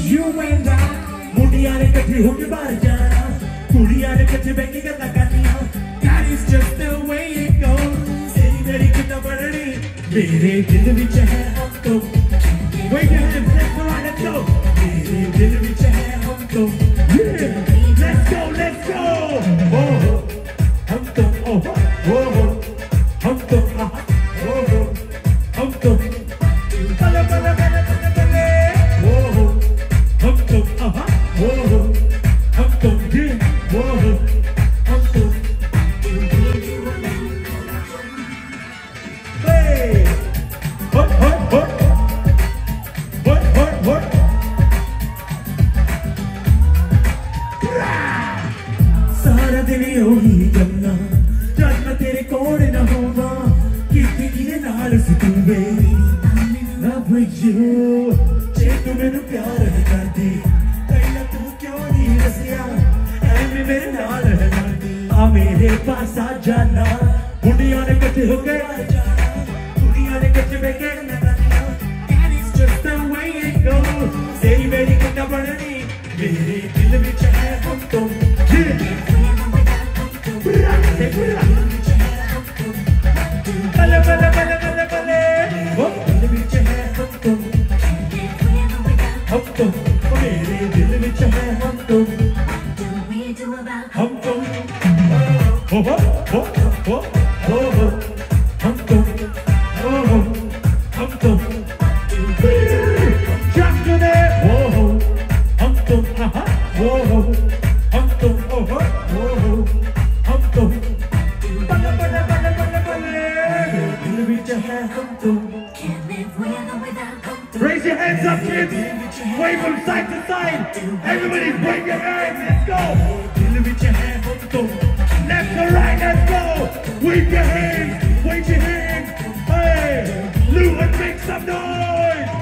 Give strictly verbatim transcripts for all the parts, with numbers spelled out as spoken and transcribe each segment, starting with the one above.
you and I. मुंडियां ने कट्ठी होके बाहर जाना, कुड़ियां ने कट्ठे बैठ के गल्लां करनियां. That is just the way it goes. तेरी मेरी कितना बढ़नी, मेरे दिल विच है हम तो. Wave your hands, let's go, let's go. मेरे दिल विच है हम तो. Yeah, let's go, let's go. Oh, हम तो, oh, oh, हम तो, ah, oh, हम तो. Bala bala bala bala bala. Oh, हम तो, ah, oh, हम तो, yeah, oh, हम तो. Hey, hot, hot, hot. Hot, hot, hot. सारा दिन यही करना, जब मैं तेरे कोल न होवा, किसी किने नाल सी तू मेरी. Love with you, जे तू मैनू प्यार है करदी, पहला तू क्यों नहीं दसिया, ऐवें मेरे नाल है करदी. आ मेरे पास आ जाना, मुंडियां ने कट्ठे हो के आ जाना, कुड़ियां ने कट्ठे बैठ के गल्लां करनियां. That is just the way it goes. तेरी मेरी कितना बढ़नी, मेरे दिल विच है हम तो. बल्ले बल्ले बल्ले बल्ले बल्ले, वो दिल विच है हम तो. हम तो, मेरे दिल विच है हम तो. हम तो, हो हो हो हो हो हो, हम तो, हो हो, हम तो. जागने, हो हो, हम तो, आहा, हो हो, हम तो, हो हो, हो हो, हम तो. बल्ले बल्ले बल्ले बल्ले बल्ले, दिल विच है हम तो. Raise your hands up, kids. Wave from side to side. Everybody wave your hands. Let's go. Dil vich hai hum to. Left to right, let's go. Wave your hands. Wave your hands. Hey, Luton, make some noise.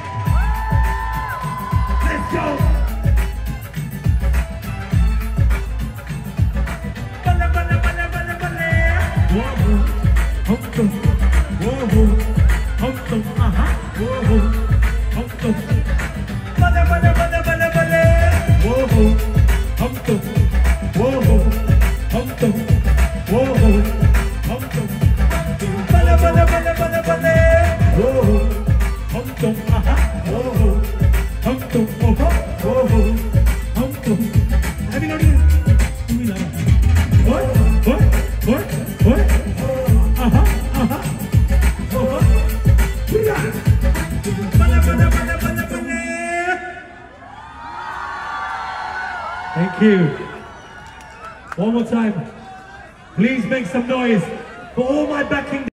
Let's go. Bala bala bala bala bala. Whoa, hum to. Whoa, hum to. Aha. Whoa. हम तो बल्ले बल्ले बल्ले बल्ले बल्ले. वो हो हम तो, वो हो हम तो, वो हो हम तो. बल्ले बल्ले बल्ले बल्ले बल्ले. वो हो हम तो, आहा, वो हो हम तो, वो हो वो हो हम तो. अभी नोटिस तू ही लगा. ओए ओए ओए ओए, आहा आहा, वो हो. Thank you. One more time. Please make some noise for all my backing.